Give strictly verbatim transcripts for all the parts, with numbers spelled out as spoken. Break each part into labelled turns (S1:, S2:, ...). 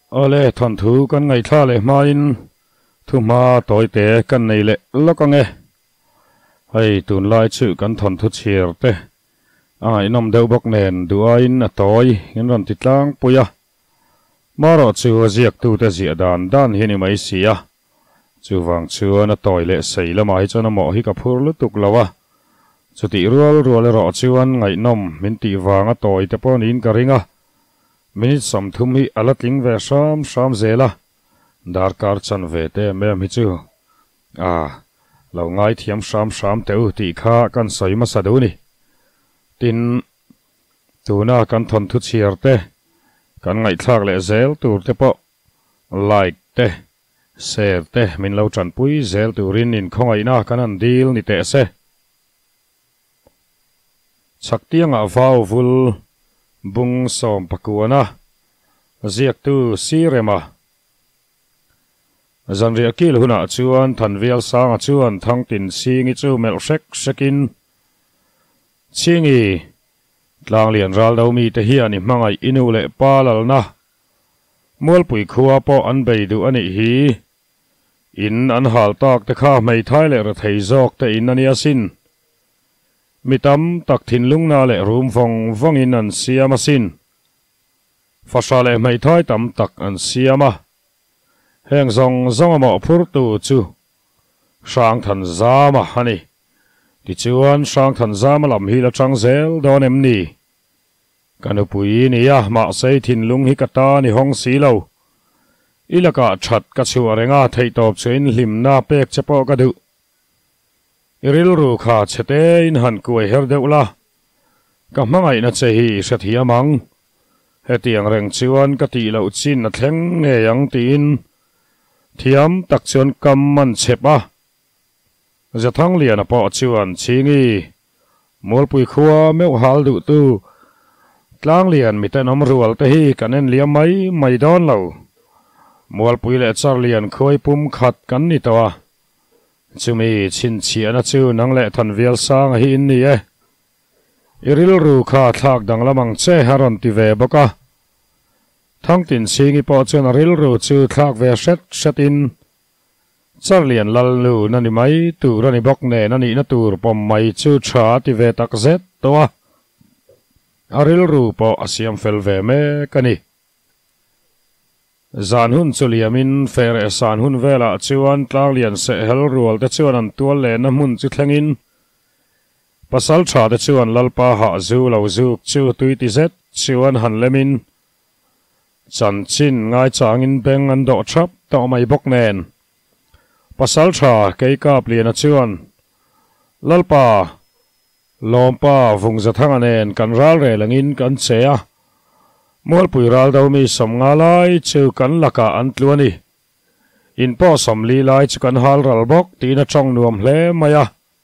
S1: ole thon thu kan ngai thla le ma in thu ma toy te kan nei le lokang e hei tun lai chu kan thon thu chir te ai nom deu bok nen du ain a toy in ron titlang puya maro chu ziak tu te zia dan dan hi ni mai sia chu wang chu na toy le sei la mai chona mo hi ka phur lu tuk lawa chuti rual rual ro chuan ngai nom min ti wanga toy te pon in ka ringa minit som thum hi alatling ve sam sam zela dar kar chan ve te mem hi chu a lo ngai thiam sam sam teu ti kha kan soi ma sa du ni tin tuna kan thon thu chiar te kan ngai thlak le zel tur te po like te share te min lo tran pui zel turin in khongai na kan an deal ni te se chaktianga vau vul bung som pakuana ziak tu sirema zanria kil huna chuan thanvial sang chuan thangtin singi chu mel sek sekin chingi tlang lian ral do mi te hian ni mangai inu le palal na mual pui khuwa po an bei du ani hi in an hal tak te kha mai thai le ra thei jok te in ani asin mitam tak thin lungna le rum vong vongin an siama sin fasha le mai thai tam tak an siama heng zong zong amo phur tu chu sang than zama hani ti chuan sang than zama lam hi la chang zel don em ni kanu pui ni ya ma sei thin lung hi kata ni hong si lo ilaka that ka chu arenga thei top chuin hlimna pek chepo ka du iril ru kha chete in han kuai her deula ka mangai na che hi sathia mang hetiang reng chuan ka ti lo chin na thleng nge yang tin thiam tak chuan kam man chepa zathang lian a po chuan chingi molpui khuwa meu hal du tu tlang lian mi te nom rual te hi kanen liam mai mai don lo molpui le char lian khoi pum khat kan ni tawa chumi chin chiana chu nang le than vial sang hi in ni e iril ru kha thak dang lamang che haron ti ve boka thangtin singi po chuan ril ru chu thak ve set setin char lian lal lu na ni mai tu ra ni bok ne na ni na tur pom mai chu tha ti ve tak zet towa aril ru po asiam fel ve me kani zan hun chuliamin fer e san hun vela chuan tlang lian se hel rual te chuan an tual le na mun chu thlengin pasal tha te chuan lalpa ha zu lo zuk chu tui ti zet chuan han lemin chan chin ngai changin beng an do thap to mai bok nen pasal tha ke kap lian a chuan lalpa lompa vung zathang anen kan ral re langin kan chea mol pui ral do mi som nga lai chu kan laka an tluani in po som li lai chu kan hal ral bok ti na chong nuam hle maya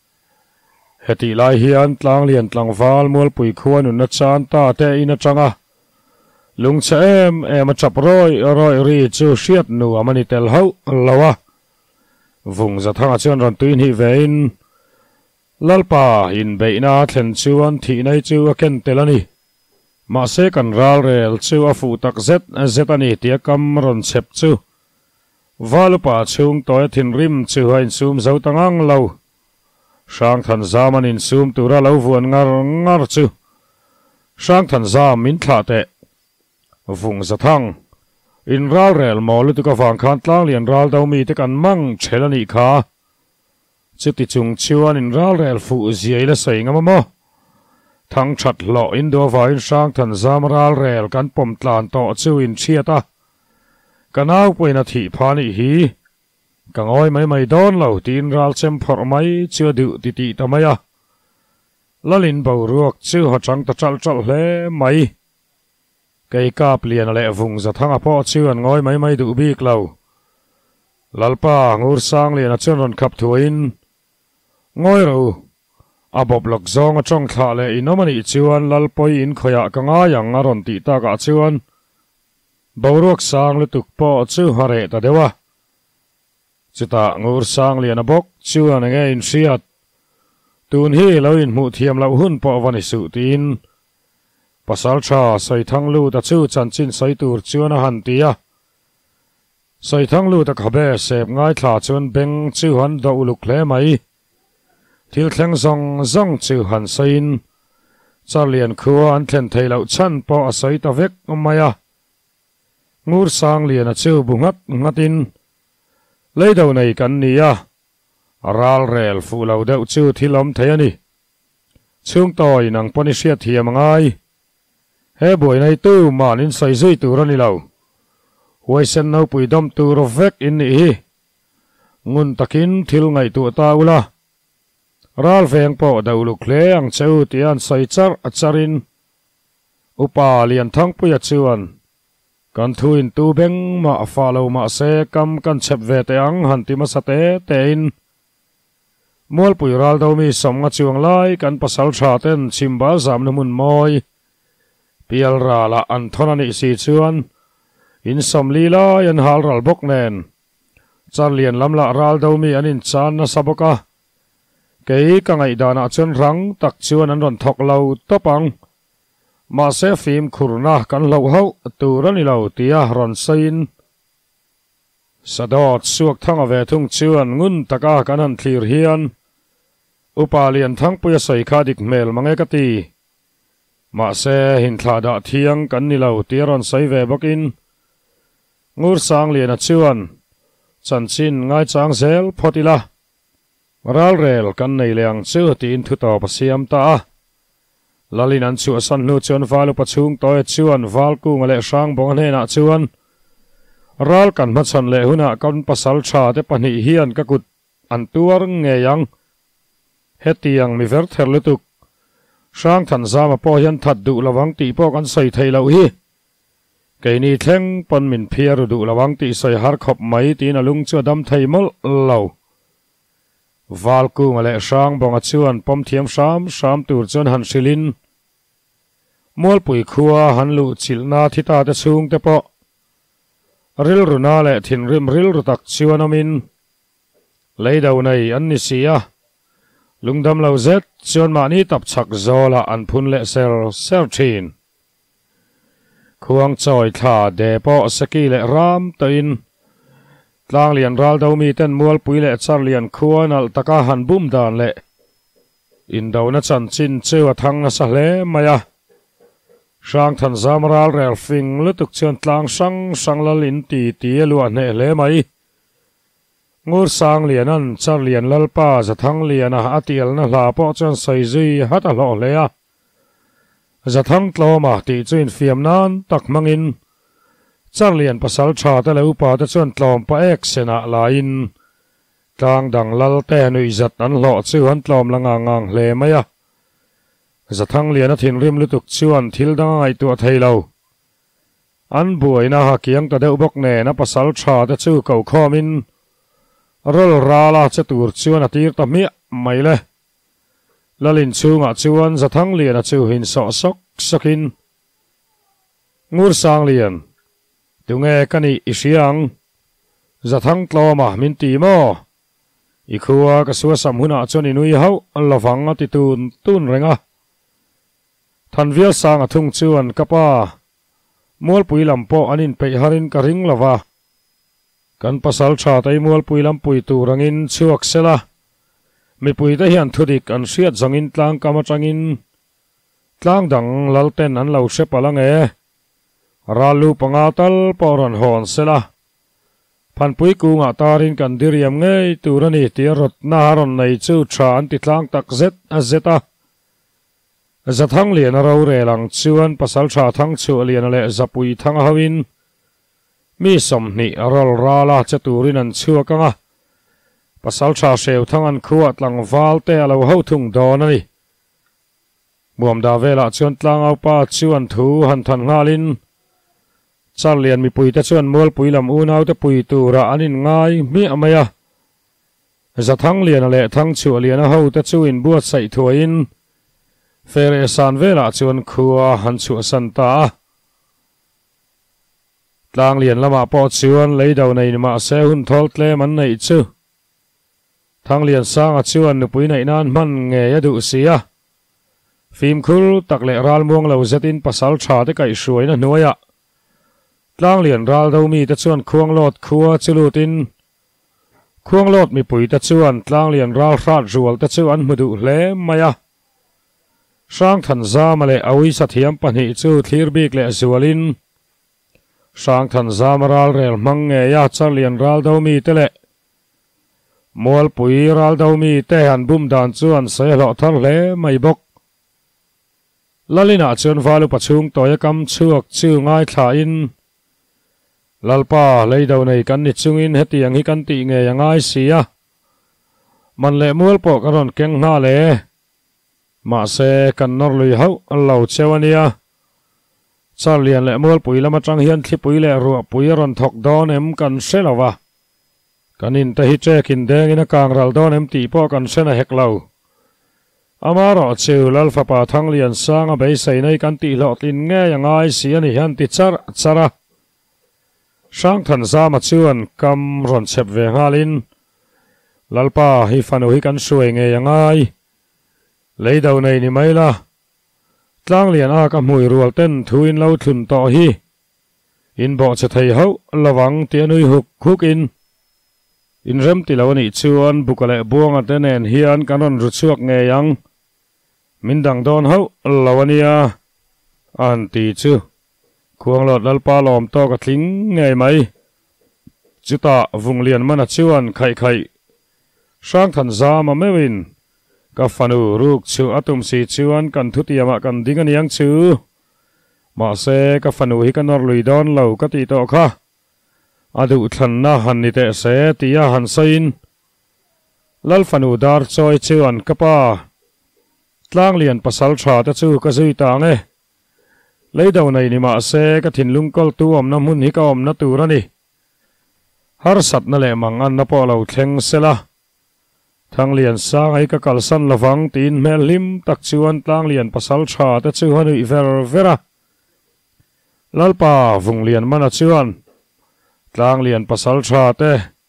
S1: heti lai hian tlang lian tlang wal mol pui khuan un na chan ta te in a changa lung cha em em a chap roi roi ri chu hriat nu amani tel ho lawa vung zathang a chuan ron tuin hi vein lalpa in beina thlen chuan thi nei chu a ken telani ma se kan ral rel chu a fu tak zet zetani tia kam ron chep chu valupa chung toy thin rim chu hain sum zo tangang lo sang than zaman in sum tura lo vuan ngar ngar chu sang than zam min thla te vung zathang in ral rel mol tu ka wang khan tlang lian ral do mi te kan mang thelani kha chuti chung chuan in ral rel fu ziai la sei ngama mo thang that lo in do va in sang than zam ral rel kan pom tlan to chu in chiata kanau poina thi phani hi kangoi mai mai don lo tin ral chem phor mai chu du ti ti tamaya lalin bo ruak chu ha chang ta chal chal hle mai kai kap lian le vung za thanga po chu an ngoi mai mai du bik lo lalpa ngur sang lian a chon ron khap thuin ngoi ro abob lok zong a chong thla le inomani chuan lalpoi in khoya kanga yang a ron ti ta ka chuan boruak sang le tuk po chu hare ta dewa chuta ngur sang lian a bok chuan nge in siat tun hi lo in mu thiam lo hun po vani su tin pasal tha sai thang lu ta chu chan chin sai tur chuan a han tia soi thang lu tak habe sep ngai thla chuan beng chu han do uluk hle mai thil thleng zong zong chu han sain charlian khua an thlen theilo chan po a soi ta vek maya ngur sang lian a chu bungat ngatin leido nei kan nia ral rel fu lo deuh chu thilom theiani chung toi nang ponisia thiam ngai he boy nei tu manin sai zui tu rani lo huai sen no pui dom tu ro vek in ni hi ngun takin thil ngai tu ta ula ral veng po da uluk hle ang cheu tian sai char acharin upa lian thang puya chuan kan thuin tu beng ma follow ma se kam kan chep ve te ang han ti ma sate te in mol pui ral do mi som nga chuang lai kan pasal tha ten chimbal zam namun moi pial ra la an thonani si chuan in som li la yan hal ral bok nen charlian lamla ral do mi anin chan na saboka kei ka ngai dana chuan rang tak chuan an ron thok lo topang ma se phim khurna kan lo ho turani lo tia ron sain sadot suak thanga ve thung chuan ngun taka kan an thlir hian upalian thang puya sai khadik mel mange kati ma se hin thla da thiang kan ni lo tia ron sai ve bokin ngur sang lian a chuan chan chin ngai chang zel photila ral rel kan nei leang chu tin thu to pasiam ta lalin an chu san nu chuan valu pachung toy chuan val ku ngale sang bong hne na chuan ral kan ma chan le huna kan pasal tha te pani hian ka kut an tuar nge yang hetiang mi ver ther lutuk sang than zama po hian that du lawang ti po kan sai thei lo hi keini thleng pon min phiar du lawang ti sai har khop mai tin alung chu dam thei mol lo val ku ngale sang bong a chuan pom thiam sam sam tur chuan han silin mol pui khua han lu chilna thita te chung te po ril runa le thin rim ril rutak chuan amin leido nei an ni sia lungdam lo zet chuan ma ni tap chak zola an phun le sel sel thin khuang choi thla de po saki le ram toin tlang lian ral do mi ten mual pui le charlian khuan al taka han bum dan le in do na chan chin chewa thang na sa hle maya sang than zamral rel fing lutuk chuan tlang sang sang lalin ti ti lu an he hle mai ngur sang lian an charlian lalpa za thang lian a atial na hla po chuan sai zui hata lo le a za thang tloma ti chuin fiam nan tak mangin charlian pasal tha te lo pa te chuan tlom pa ek sena lain tlang dang lal te nui zat an lo chu han tlom langa ngang hle maya za thang lian a thin rim lutuk chuan thil dangai tu theilo an buai na ha kiang ta deuh bok ne na pasal tha te chu ko khomin rol rala chatur chuan atir ta mi mai le lalin chunga chuan za thang lian a chu hin so sok sokin ngur sang lian tunge kani isiang za thang tloma min ti mo i khua ka suwa samhuna chuan inui hau lovang ati tun tun renga than vial sang a thung chuan kapa mol pui lam po anin pe harin ka ring lova kan pasal tha tai mol pui lam pui tu rangin chuak sela mi pui te hian thudik an hriat zangin tlang kama tangin tlang dang lalten an lo se palang e ralu panga tal poran hon sela phan pui ku nga tarin kan diriam ngei turani ti rot na ron nei chu tha an ti tlang tak zet a zeta za thang lian a ro re lang chuan pasal tha thang chu lian le zapui thang hawin mi som ni rol rala chaturin an chuakanga pasal tha seu thang an khuat lang valte alo ho thung don ani muam da vela chuan tlang au pa chuan thu han than ngalin charlian mi pui te chuan mol pui lam u nau te pui tu ra anin ngai mi amaya za thang lian le thang chu lian a ho te chu in buat sai thuain fere san vela chuan khua han chu san ta tlang lian lama po chuan leido nei ma se hun thol tle man nei chu thang lian sang a chuan nu pui nei nan man nge ya du sia phim khul tak le ral muang lo zetin pasal tha te kai hruai na hnuaya tlang lian ral do mi te chuan khuang lot khua chulutin khuang lot mi pui te chuan tlang lian ral hrat rual te chuan mudu hle maya sang than za male awi sathiam pani chu thlir bik le zualin sang than za maral rel mang nge ya char lian ral do mi te le mual pui ral do mi te han bum dan chuan se lo thar hle mai bok lalina chuan valu pachung toya kam chuak chu ngai thla in lalpa leido nei kan ni chungin hetiang hi kan ti nge yangai sia man le mual po karon keng na le ma se kan nor lui hau allo chewania charlian le mual pui lama tang hian thli pui le ru pui ron thok don em kan selawa kanin te hi chekin deng in kang ral don em ti po kan sena heklo amaro chu lalfa pa thang lian sanga be sei nei kan ti lo tin nge yangai sia ni hian ti char chara sang than za ma chuan kam ron chep ve ngalin lalpa hi fanu hi kan suai nge yangai leido nei ni mai la tlang lian a ka mui rual ten thuin lo thun to hi in bo che thei ho lawang ti anui huk khuk in in rem ti lo ni chuan bukale buanga tenen hian kanon ru chuak nge yang mindang don ho lawania an ti chu khuang lot lalpa lom to ka thling nge mai chuta vung lian mana chuan khai khai sang than za ma mewin ka fanu ruk chu atum si chuan kan thutiama kan dingan yang chu ma se ka fanu hi kan nor lui don lo ka ti to kha adu thlan na han ni te se tia han sain lal fanu dar choi chuan kapa tlang lian pasal tha ta chu ka zui ta nge leido nei ni ma se ka thin lung kol tu om na mun hi ka om na tu rani har sat na le mang an na po lo thleng sela thang lian sang ai ka kalsan lawang tin mel lim tak chuan tlang lian pasal tha ta chu hanui ver vera lalpa vung lian mana chuan tlang lian pasal tha te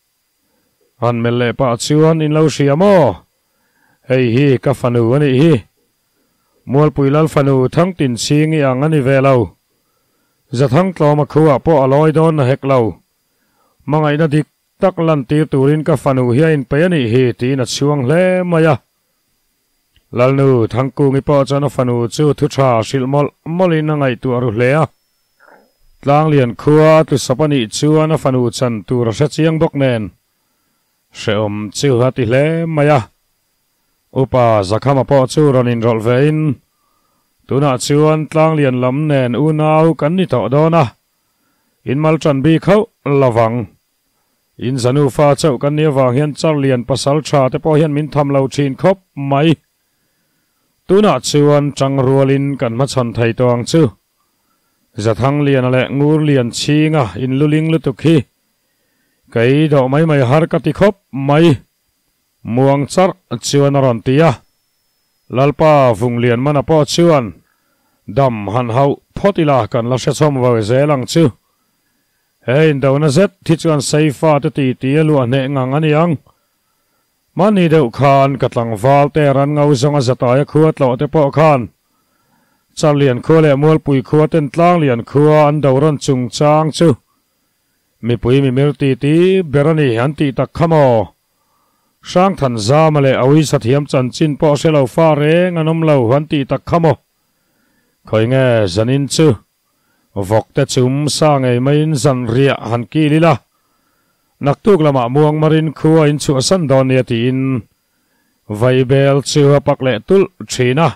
S1: han mel le pa chuan in lo siamo hei hi ka fanu ani hi mual pui lal fanu thang tin singi ang ani velo za thang tloma khuwa po aloi don na hek lo mangai na dik tak lan tir turin ka fanu hi in pe ani hi ti na chuang hle maya lalnu thang ku ngi po chana fanu chu thu tha silmol molin na ngai tu aru hle a tlang lian khuwa tu sapani chuan a fanu chan tu ra sa chiang bok nen sheom chu hati hle maya upa zakhama po chu ronin rol vein tuna chuan tlang lian lam nen u nau kan ni to dona in mal chan bi khau lawang in zanu fa chau kan ni wang hian char lian pasal tha te po hian min tham lo thin khop mai tuna chuan chang rualin kan ma chan thai tong chu zathang lian le ngur lian chinga in luling lutuk hi kai do mai mai har ka ti khop mai muang char chuan ron tia lalpa vung lian mana po chuan dam han hau photila kan la se chom wa zelang chu hey do na zet thi chuan saifa te ti ti lu ane ngang ani ang mani deuh khan katlang wal te ran ngau zonga zataya khuat lo te po khan char lian khua le mual pui khua ten tlang lian khua an do ron chung chang chu mi pui mi mir ti ti berani han ti tak khamo sang than za male awi sathiam chan chin po se lo fa re nganom lo han ti tak khamo khoi nge zanin chu vok te chum sa ngai main zan ria han ki lila naktuk lama muang marin khuwa in chu san don ya ti in vaibel chu pak le tul thina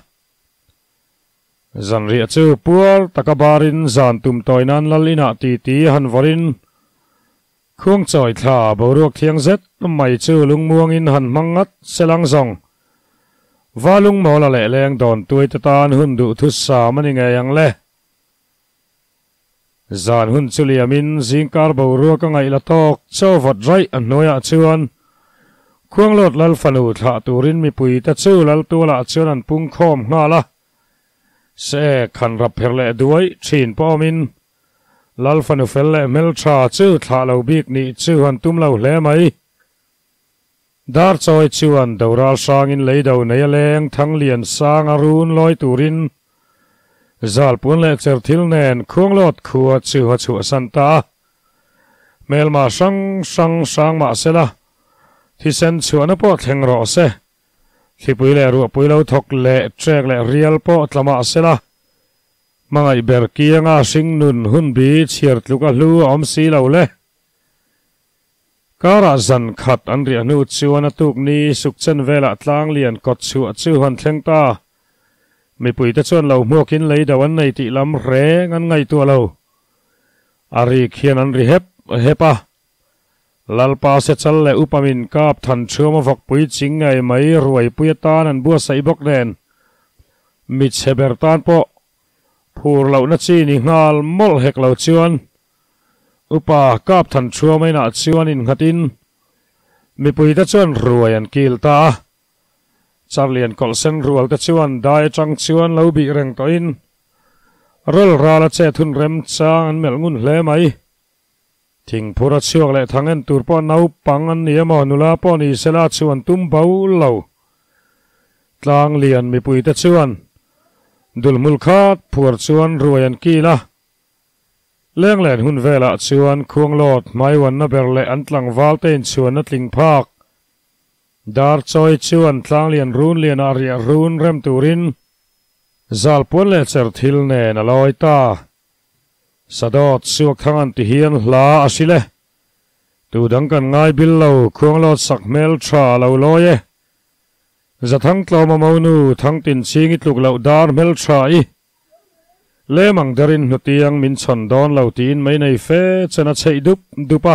S1: zan ria chu puar takabarin zan tum toinan lalina ti ti han vorin khung choi thla boruak thiang zet mai chu lung muang in han mangat selang zong walung mola le leng don tuai tan hun du thu sa mani nge yang le zan hun chuliamin zingkar boruak ngai la tok chowat rai anoya chuan khuang lot lal fanu thla turin mi pui ta chu lal tu la chuan an pung khom ngala se khan rap pherle duai thin pomin lal fanu felle mel tha chu thla lo bik ni chu han tum lo hle mai dar choi chuan doral sang in leido nei leng thang lian sang arun loi turin zal pun le cher thil nen khuang lot khua chu ha chu san ta mel ma sang sang sang ma sela thi sen chuana po thleng ro se khi pui le ru pui lo thok le trek le rial po tlama sela mangai ber kianga sing nun hun bi chiar tluka hlu om si lo le kara zan khat an ria nu chuana tuk ni sukchen vela tlang lian kot chu chu han thleng ta mi pui ta chuan lo mokin lei dawan nei ti lam re ngan ngai tu lo ari khian an ri hep hepa lalpa se chal le upamin kap than chuma vok pui ching ngai mai ruai pui tan an bua sai bok nen mi cheber tan po phur lo na chi ni ngal mol hek lo chuan upa kap than chua mai na chuan in ngatin mi pui ta chuan ruai an kil ta charlian kol sen rual ta chuan dai chang chuan lo bi reng to in rol rala che thun rem chang an mel ngun hle mai thing phura chuak le thangen tur po nau pang an niam nula po ni sela chuan tum bau lo tlang lian mi pui ta chuan dul mul khat phur chuan ruai an kila leng len hun vela chuan khuang lot mai wan na ber le an tlang wal ten chuan na tling phak dar choi chuan tlang lian run lian aria run rem turin zal pon le cher thil nen aloi ta sadot suak thangan ti hian hla asile tu dang kan ngai bil lo khuang lot sak mel tha lo loye za thang tloma monu thang tin chingi tluk lo dar mel tha i le mang darin nutiang min chon don lo tin mai nei fe chana chei dup dupa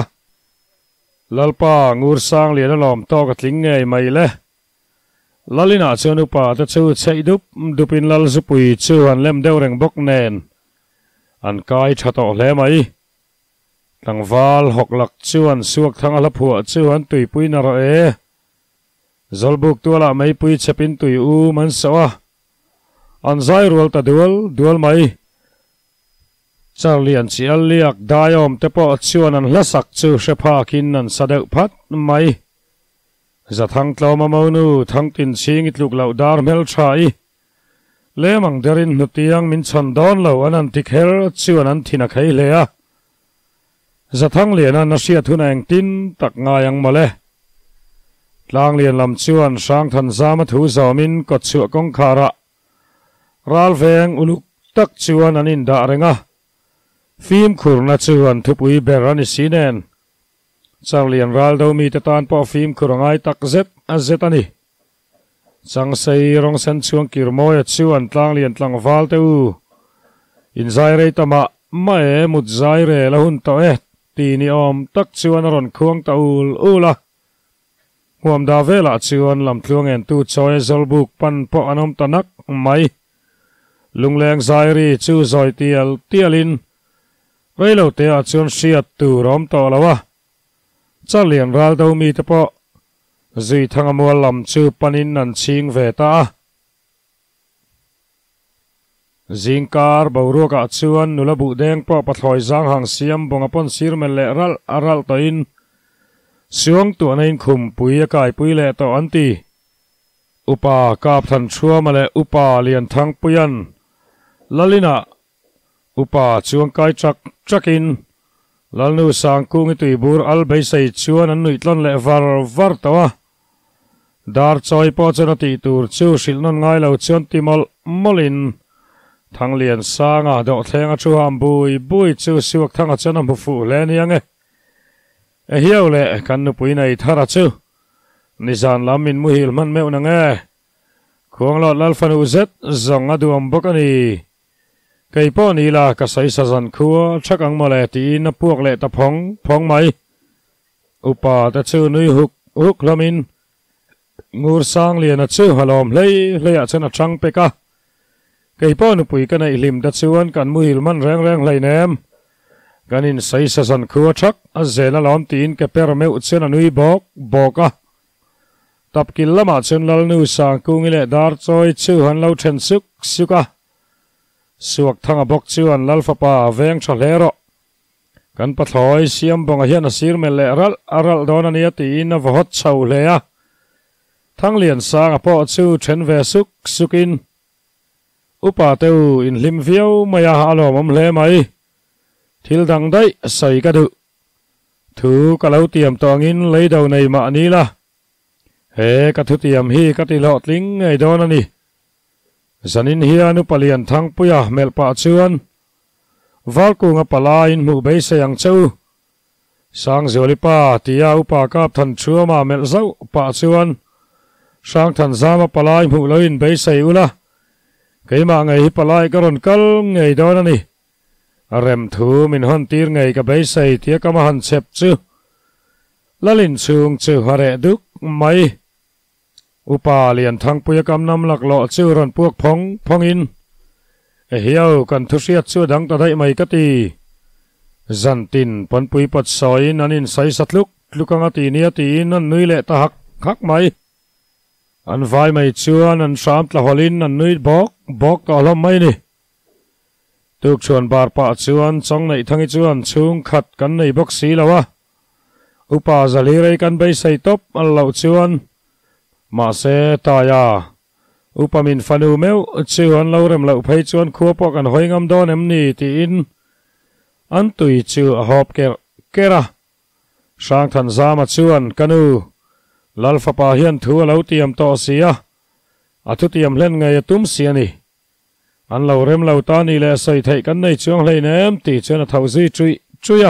S1: lalpa ngur sang lian lom to ka tling ngai mai le lalina chonu pa ta chu chei dup dupin lal zupui chu an lem deu reng bok nen an kai thato hle mai tangwal hoklak chuan suak thang ala phua chuan tui pui na ro e zolbuk tuala mai pui chepin tui u man sawa an zai rual ta dual dual mai charlian chi aliak daiom te po chuan an hlasak chu shepa kin an sadeu phat mai za thang tloma monu thang tin ching itluk lau dar mel thai le mang derin nutiang min chon don lo anan tikher chuan an thina khai le a za thang lian an sia thuna eng tin tak nga yang male tlang lian lam chuan sang than zama thu zawmin kot chu kong khara ral veng uluk tak chuan an in da renga phim khurna chuan thupui berani sinen charlian ral do mi te tan po phim khurangai tak zet a zet ani chang sei rong san chuang kirmoya chuan tlang lian tlang wal te u in zai re tama ma e mut zai re la hun to e ti ni om tak chuan ron khuang ta ul ula huam da vela chuan lam tluang en tu choi zolbuk pan po anom tanak mai lungleng zai ri chu zoi tial tialin reilo te a chuan siat tu rom to lawa charlian ral do mi te po zui thanga mual lam chu panin an ching ve ta zingkar boruka chuan nula bu deng po pathloi zang hang siam bonga pon sir mel le ral aral to in siong tu anain khum pui kai pui le to anti upa kap than chua male upa lian thang puyan lalina upa chuang kai chak chakin lalnu sang kung tui bur al bei sei chuan an nui tlon le var var tawa dar choi po chana ti tur chu silnon ngai lo chuan timol molin thang lian sanga do thlenga chu ham bui bui chu siwak thanga chana mu fu le niange e hiau le kan nu pui nei thara chu nizan lamin muhil man meu na nge khuang lot lal fanu zet zong aduam bokani kei po ni la ka sai sa zan khua thakang mole ti na puak le ta phong phong mai upa ta chu nui huk huk lamin ngur sang lian a chu halom hlei hlei a chana chang peka kei po nu pui ka nei lim da chuan kan muhil man reng reng hlei nem ganin sai sa zan khua thak a zela lom tin ke per meu chena nui bok boka tapkil lama chun lal nu sang kungi le dar choi chu han lo then suk suka suak thanga bok chuan lalfa pa veng tha hlero kan pathloi siam bonga hian a sir mel le ral aral don ania ti in a vhot chho hle a thang lian sang a po chu then ve suk sukin upa teu in lim viau maya alo mom hle mai thil dang dai sai ka du thu ka lo tiam tongin lei do nei ma ni la he ka thu tiam hi ka ti lo tling ngai don ani zanin hianu palian thang puya melpa chuan valku nga palain mu be sayang cheu sang zolipa tia upa kap than chuama mel zau pa chuan sang than zama palai mu loin be sei ula keima ngai hi palai karon kal ngai don ani rem thu min hon tir ngai ka be sei tia kama han chep chu lalin chung chu hare duk mai upa lian thang puya kam nam lak lo chu ron puak phong phong in e hiao kan thu riat chu dang ta dai mai ka ti zan tin pon pui pat soi nanin sai satluk lukanga ti nia ti nan nui le ta hak khak mai an vai mai chuan an sam tla holin an nui bok bok ka lam mai ni tuk chuan bar pa chuan chong nei thangi chuan chung khat kan nei bok si lawa upa zali rei kan bei sei top an lo chuan ma se ta ya upamin fanu meu chuan lo rem lo phei chuan khua pok an hoingam don em ni ti in an tui chu a hop ker kera sang than zama chuan kanu lalfa pa hian thu lo tiam to sia a thu tiam len ngai tum sia ni an lo rem lo ta ni le sai thei kan nei chuang hlei nem ti chuan a thau zi chui chuya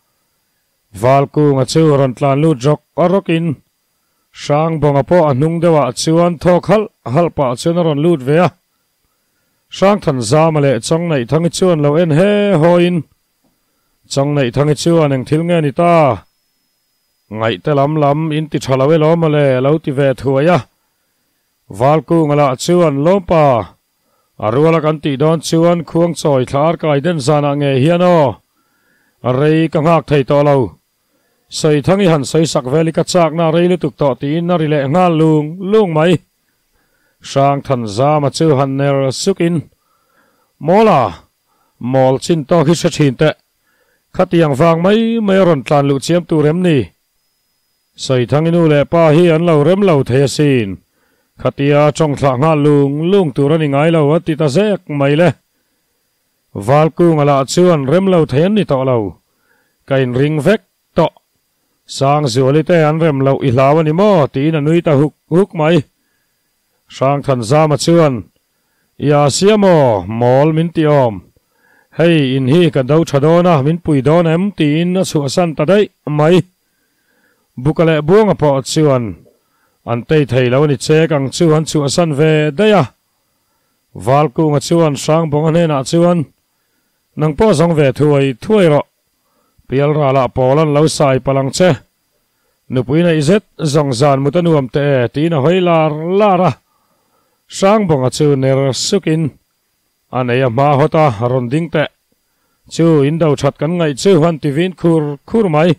S1: valku nga chu ron tlan lu jok arokin sang bonga po anung dewa chuan thok hal hal pa chuan ron lut ve a sang than zama le chong nei thang chuan lo en he hoin chong nei thang chuan eng thil nge ni ta ngai te lam lam in ti thalawe lo ma le lo ti ve thuaya valku ngala chuan lompa arwala kan ti don chuan khuang choi thlar kai den zana nge hiano rei ka ngak thei to lo sei thangi han sei sak veli ka chak na rei lu tuk to tin na rile nga lung lung mai sang than za ma chu han ner sukin mola mol chin to hi sa thin te khatiang wang mai mai ron tlan lu chiam tu rem ni sei thangi nu le pa hi an lo rem lo thei sin khatia chong thla nga lung lung tu rani ngai lo ati ta zek mai le valku ngala chuan rem lo thei ni to lo kain ring vek to sang zuali te an rem lo i hlawani mo ti na nui ta huk huk mai sang than zama chuan ya siamo mol min ti om hei in hi ka do thadona min pui don em ti in su san ta dai mai bukale buanga po chuan an tei thei lo ni che kang chuan chu san ve daya valku nga chuan sang bonga ne na chuan nang po song ve thuai thuai ro pial ra la polan lo sai palang che nupui na izet zong zan mutanuam te ti na hoilar lara sang bonga chu ner sukin anaya ma hota ronding te chu indo that kan ngai chu han ti vin khur khur mai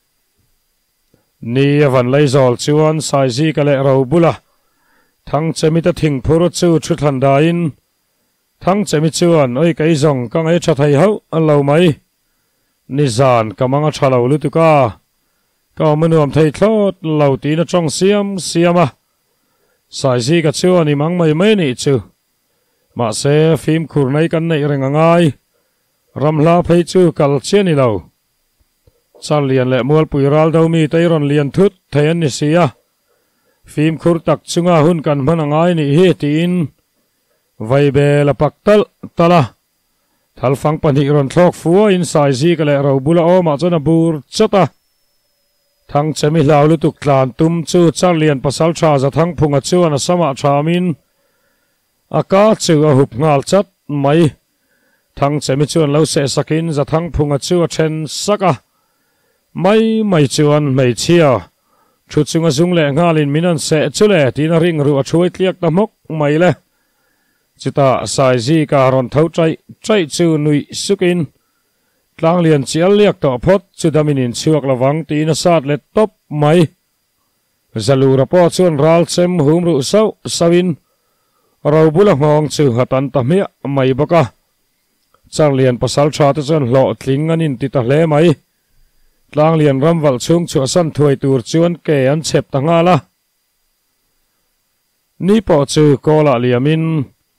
S1: ni avan lai zol chuan sai ji ka le ro bula thang chemi ta thing phur chu thu than da in thang chemi chuan oi kai zong ka ngai tha thai ho an lo mai ni zan kamanga thalo lu tu ka ka manuam thei thlot lo ti na chong siam siama sai ji ka chuan ni mang mai mai ni chu ma se phim khur nei kan nei renga ngai ramla phei chu kal cheni lo chal lian le mual pui ral do mi teiron lian thut thean ni sia phim khur tak chunga hun kan man ngai ni hi tin vai be la paktal tala thal fang pani ron thlok fuwa in sai ji ka le ro bula o ma chona bur chata thang chemi lau lu tuk tlan tum chu chal lian pasal tha za thang phunga chuan a sama thamin aka chu a hup ngal chat mai thang chemi chuan lo se sakin za thang phunga chu a then saka mai mai chuan mai chia thu chunga zung le ngalin minan se chule tin ring ru a thui tliak ta mok mai le chita sai ji ka ron thau trai trai chu nui sukin tlang lian chial liak to phot chu daminin chuak lawang tin a sat le top mai zalura po chuan ral chem hum ru sau sawin ro bula ngong chu hatan ta me mai baka chang lian pasal tha te chuan hlo tling anin ti ta hle mai tlang lian ramwal chung chu san thuai tur chuan ke an chep ta nga la ni po chu kola liamin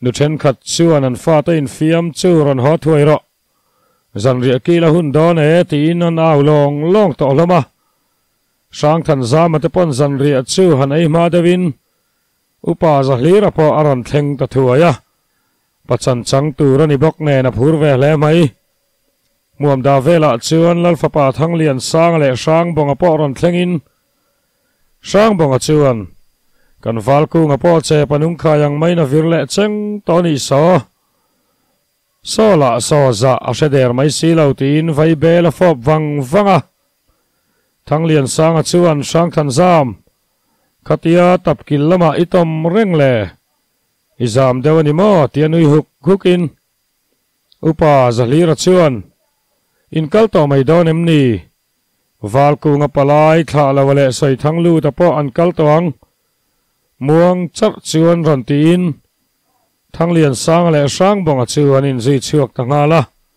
S1: nu chen khat chuan an fa te in fiam chu ron ho thuai ro zan ria ki la hun don e tin an aw long long to lama sang than zama te pon zan ria chu han ei ma devin upa za hlira po aron thleng ta thuaya pachan chang tu rani bok ne na phur ve le mai muam da vela chuan lal fa pa thang lian sang le sang bonga po ron thlengin sang bonga chuan kan valku nga po che panung khayang mai na virle cheng toni so so la so za a sheder mai silo tin vai bela fop wang wanga thang lian sang a chuan sang than zam khatia tapkil lama itom reng le izam dewani mo tianui huk hukin upa zalira chuan in kalto mai don emni valku nga palai thla lawale soi thanglu ta po an kaltoang muang chak chuan ron tin thang lian sang le sang bonga chuan in zui chuak tanga la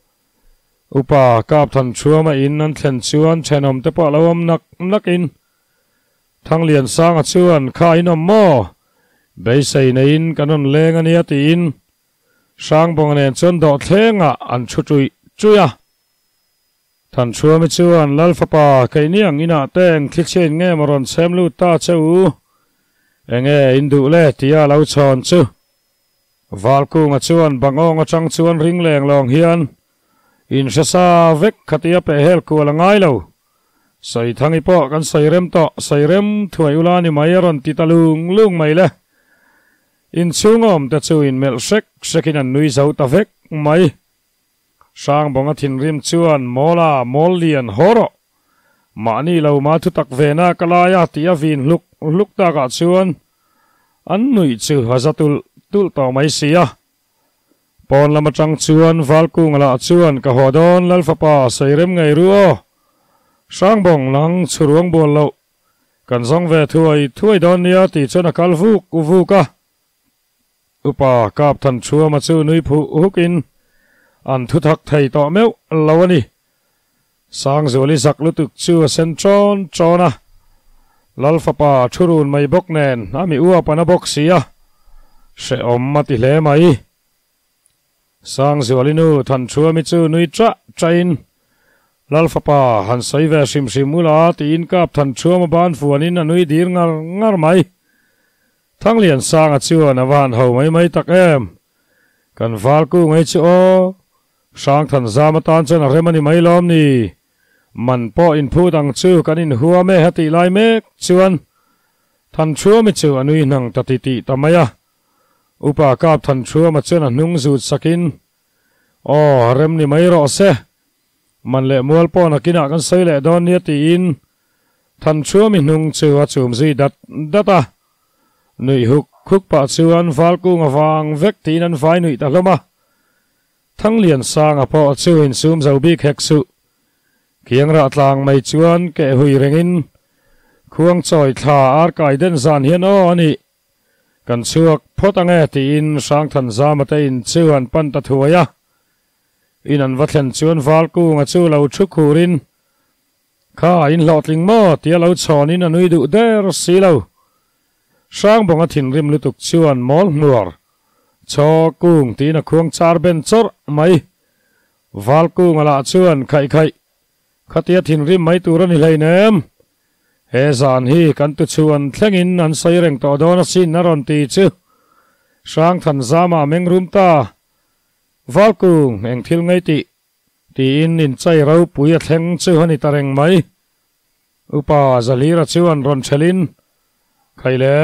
S1: upa kap than chuama in an thlen chuan thenom te po lawam nak nakin thang lian sang a chuan kha inom mo bei sei nein kanon leng ania tin sang bonga nen chon do thlenga an chu chui chuya than chuami chuan lalfa pa kainiang ina teng thlichen nge maron semlu ta cheu enge indu le tia lau chon chu valku nga chuan bangong atang chuan ring leng long hian in shasa vek khatia pe hel ku la ngai lo sai thangi po kan sai rem to sai rem thuai ulani mayaron titalung lung mai le in chungom ta chu in mel sek sekin an nui zau ta vek mai sang bonga thin rim chuan mola mollian horo mani lo ma thu tak vena kalaya tia vin luk luk ta ka chuan an nui chu hazatul tul to mai sia pon lama tang chuan valku ngala chuan ka hodon lalfa pa sairem ngai ruo sang bong lang churuang bol lo kan zong ve thuai thuai don nia ti chona kalvuk uvuka upa kap than chua ma chu nui phu hukin an thu thak thei to meu lawani sang zoli zak lutuk chu sentron chona lalfa pa thurun mai bok nen ami uwa pana bok sia se om mati hle mai sang zoli nu than chua mi chu nui tra train lalfa pa han sai ve sim sim mula tin kap than chua ma ban fuanin anui dir ngar ngar mai thang lian sang a chuan awan ho mai mai tak em kan valku ngai chu o sang than zama tan chen a remani mai lom ni man po in phu dang chu kan in huwa me hati lai mek chuan than chua mi chu anui nang tati ti tamaya upa kap than chua ma chen a nung zut sakin o rem ni mai ro se man le mual po na kina kan sai le don ni ti in than chua mi nung chu a chum zi dat data nui huk khuk pa chuan valku nga wang vek tin an vai nui ta hloma thang lian sang a po chu in sum zo bik hek su kiang ra tlang mai chuan ke hui rengin khuang choi thla ar kai den zan hian o ani kan chuak photange tin sang than zama te in chuan pan ta thuaya in an vathlen chuan valku nga chu lo thu khurin kha in lotling mo tia lo chonin anui du der silo sang bonga thin rim lutuk chuan mol nuar cho kung tina khuang char ben chor mai valku ngala chuan khai khai khatia thin rim mai turani leinem he zan hi kan tu chuan thlengin an sai reng to dona sin naron ti chu sang than zama mengrum ta valku eng thil ngai ti ti in in chai rau puya thleng chu hani tareng mai upa zalira chuan ron thelin khaile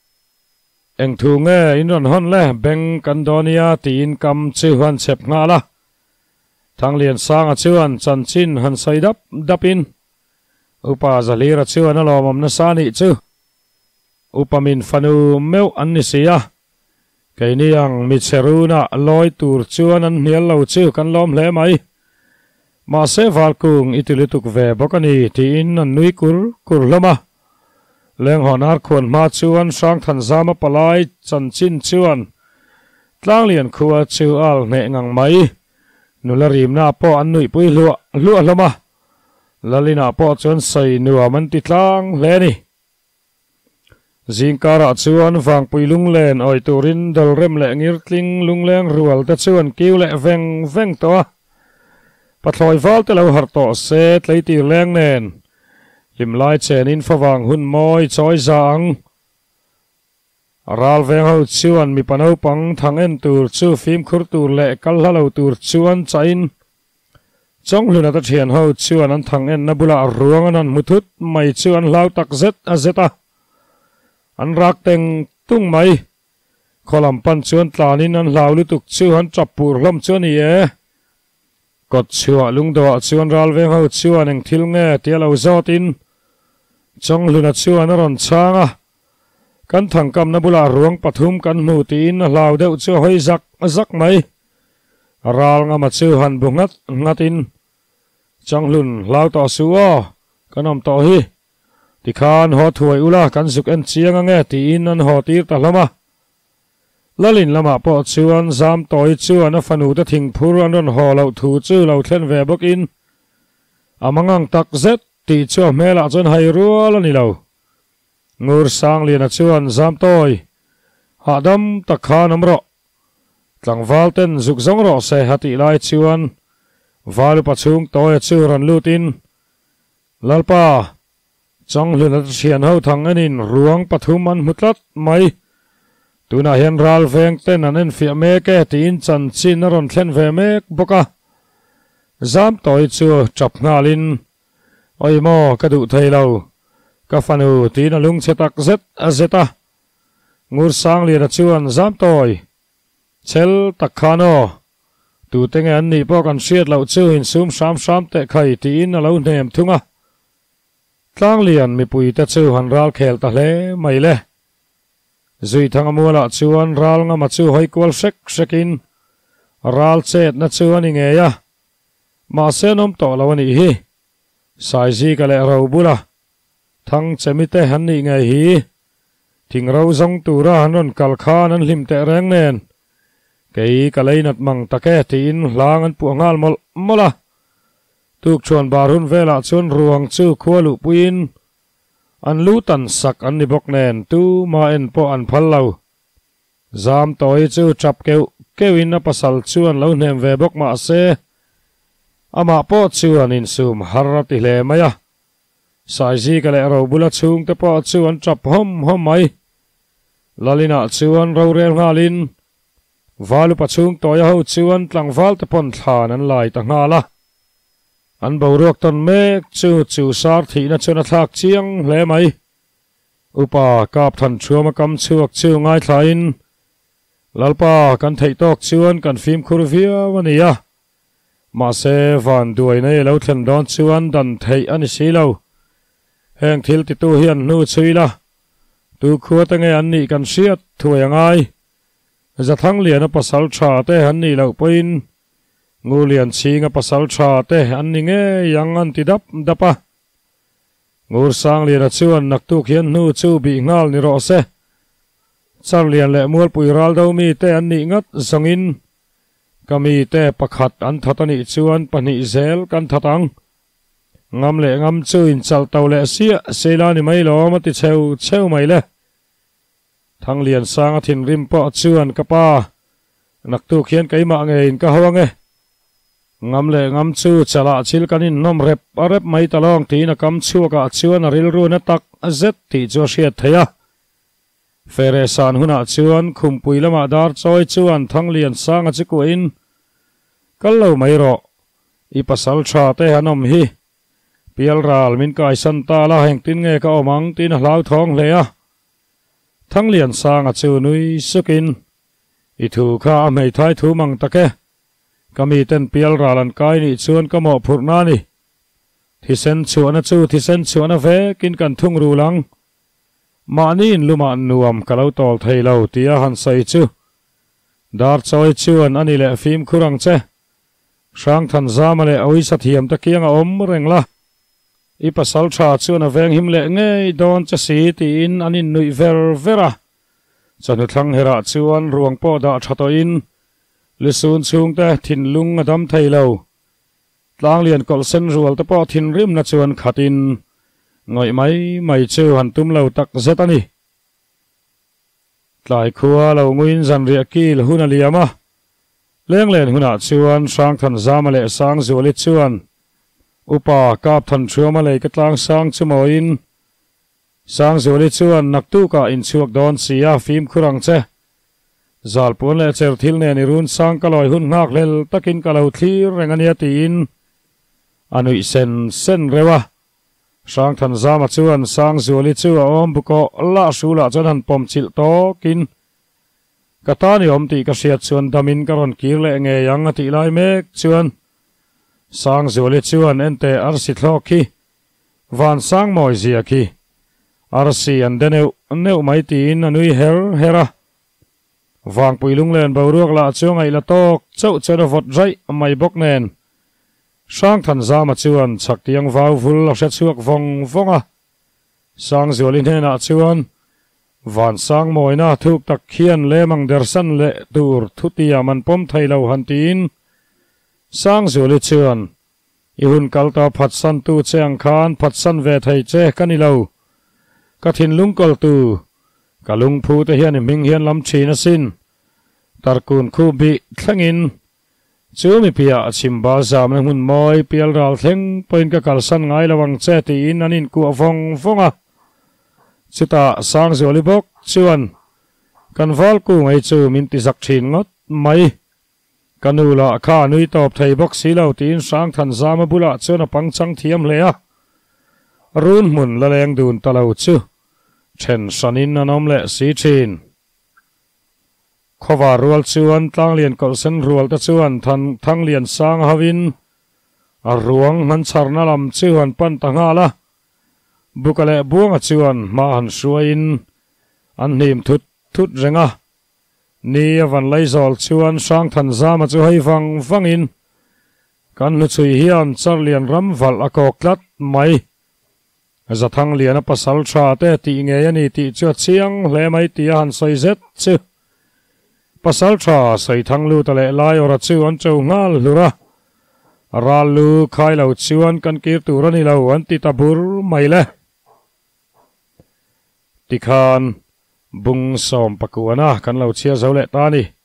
S1: eng thu nge in ron hon le beng kandonia tin kam chu han chep nga la thang lian sang a chuan chan chin han sai dap dapin upa zalira chuan a lomam na sani chu upamin fanu meu an ni sia kainiang mi cheruna loi tur chuan an hnial lo chu kan lom hle mai ma se valkung itilituk ve bokani tin an nui kur kur lama leng honar khon ma chuan sang than zama palai chan chin chuan tlang lian khuwa chu al ne ngang mai nularim na po an nui pui lu lu lama lalina po chuan sai nuwa man ti tlang le ni zingkara chuan wang pui lung len oi turin dal rem le ngir tling lung leng rual te chuan kiu le veng veng to pathloi wal te lo har to se tlei tir leng nen lim lai chen in fawang hun moi choi zang ral veng ho chuan mi pano pang thang en tur chu phim khur tur le kal halo tur chuan chain chong luna ta thian ho chuan an thang en na bula ruang an muthut mai chuan lau tak zet a zeta an rak teng tung mai kholam pan chuan tlanin an lau lutuk chuan chapur hlom chuan ie kot chua lung do chuan ral veng ho chuan eng thil nge tialo zotin chong luna chuan a ron changa kan thang kam na bula ruang pathum kan mu tin lau deuh chu hoi zak zak mai ral nga ma chu han bungat ngatin changlun lau to suo kanom to hi tikhan ho thuai ula kan zuk en chiang ange tin an ho tir ta hlama lalin lama po chuan zam toi chuan a fanu ta thing phur an ron ho lo thu chu lo thlen ve bok in amangang tak zet ti chu mela chon hai rual ani lo ngur sang lian a chuan zam toi hadam takhan amro tlangwal ten zuk zong ro se hati lai chuan valu pachung toy chu ran lutin lalpa chong luna thian ho thang anin ruang pathum an mutlat mai tuna hian ral veng ten an en fia me ke tin chan chin ron thlen ve mek boka zam toy chu chap ngalin oi mo ka du thailo ka fanu tin alung chetak zet a zeta ngur sang lian a chuan zam toy chel takhano tu tenge an ni po kan hriat lo chu in sum sam sam te khai tin alo nem thunga tlang lian mi pui te chu han ral khel ta hle mai le zui thang amula chuan ral nga ma chu hoi kwal sek sekin ral chet na chuan inge ya ma senom to lo ani hi sai ji ka le ro bula thang chemite han ni nge hi thing ro zong tu ra han ron kal khan an hlim te reng nen kei kalai nat mang take tin hlang an pu ngal mol mola tuk chuan barun vela chuan ruang chu khualu puin an lu tan sak an ni bok nen tu ma en po an phal lo zam toi chu chap keu kewin a pasal chuan lo nem ve bok ma se ama po chuan in sum harati hle maya sai ji ka le ro bula chung te po chuan chap hom hom mai lalina chuan ro rel ngalin valu pachung toya ho chuan tlangwal te pon thlan an lai ta ngala an borok ton mek chu chu sar thina chuna thlak chiang hle mai upa kap than chuama kam chuak chu ngai thlain lalpa kan thei tok chuan kan fim khurvia wania ma se van duai nei lo thlen don chuan dan thei ani silo heng thil ti tu hian nu chuila tu khuat nge an ni kan siat thuai ngai zathang lian a pasal tha te han ni lo poin ngu lian chinga pasal tha te an ni nge yang an ti dap dapa ngur sang lian a chuan nak tu khian nu chu bi ngal ni ro se char lian le mual pui ral do mi te an ni ngat zongin kami te pakhat an thatani chuan pani zel kan thatang ngam le ngam chu in chal tau le sia sela ni mai lo ma ti cheu cheu mai le thang lian sang a thin rim po chuan kapa nak tu khian keima nge in ka hawange ngam le ngam chu chala chil kanin nom rep arep mai talong ti na kam chuaka chuan aril ru na tak azet ti chu hriat theya fere san huna chuan khum pui lama dar choi chuan thang lian sang a chiku in kallo mai ro i pasal tha te hanom hi pial ral min kai san ta la heng tin nge ka omang tin hlau thong le a thang lian sang a chu nui sukin i thu kha mei thai thu mang take kami ten pial ralan kai ni chuan ka mo phurna ni thi sen chuan a chu thi sen chuan a ve kin kan thung ru lang ma ni in luma nuam kalau tol thailo tia han sai chu dar choi chuan ani le fim khurang che sang than zama le oi sathiam ta kianga om rengla i pasal tha chuan a veng him le nge don cha si ti in anin nui ver vera chanu thlang hera chuan ruang po da thato in lisun chung te thin lung adam thailo tlang lian kol sen rual te po thin rim na chuan khatin ngoi mai mai chu han tum lo tak zetani tlai khua lo nguin zan ria ki lo huna liama leng len huna chuan sang than zama le sang zuali chuan upa kap than thuama le katlang sang chumoin sang zuali chuan naktu ka in chuak don sia phim khurang che zal pon le cher thil ne ni run sang kaloi hun ngak lel takin kalau thlir rengania tin anui sen sen rewa sang than zama chuan sang zuali chu a om buko la sula chan han pom chil to kin katani om ti ka siat chuan damin karon kir le nge yang ati lai mek chuan sang zuali chuan ente arsi thloki van sang moi zia ki arsi an deneu neu mai tin anui her hera wang puilung len boruak la chuang ai la tok chau chana vot rai mai bok nen sang than zama chuan chak tiang vau vul la sha chuak vong vonga sang zuali hena chuan van sang moina thuk tak khian le mang dersan le tur thutia man pom thailo hantin sang zuali chuan ihun kalta phatsan tu chang khan phatsan ve thai che kanilo kathin lungkol tu kalung phu te hian ming hian lam thina sin tarkun khu bi thlangin chumi pia chimba zam na hun moi pial ral thleng point ka kalsan ngai lawang che ti in anin ku avong vonga chita sang zoli bok chuan kanwal ku ngai chu min ti zak thin ngot mai kanula kha nui top thei bok silo tin sang than zama bula chuna pangchang thiam le a run mun la leng dun talo chu chen sanin anom le si thin khowa rual chuan tlang lian kol sen rual ta chuan than thang lian sang havin a ruang man charna lam chuan pan tanga la bukale buanga chuan ma han suain an nim thut thut renga ni avan laizol chuan sang than zama chu hei wang wangin kan nu chui hian charlian ram val akoklat mai za thang lian a pasal tha te ti nge ani ti chu chiang hle mai ti han soi zet chu pasal tha sai thang lu ta le lai ora chu an chau ngal lura ralu khai lo chuan kan kir tu rani lo an ti tabur mai le tikhan bung som pakuana kan lo chia zo le ta ni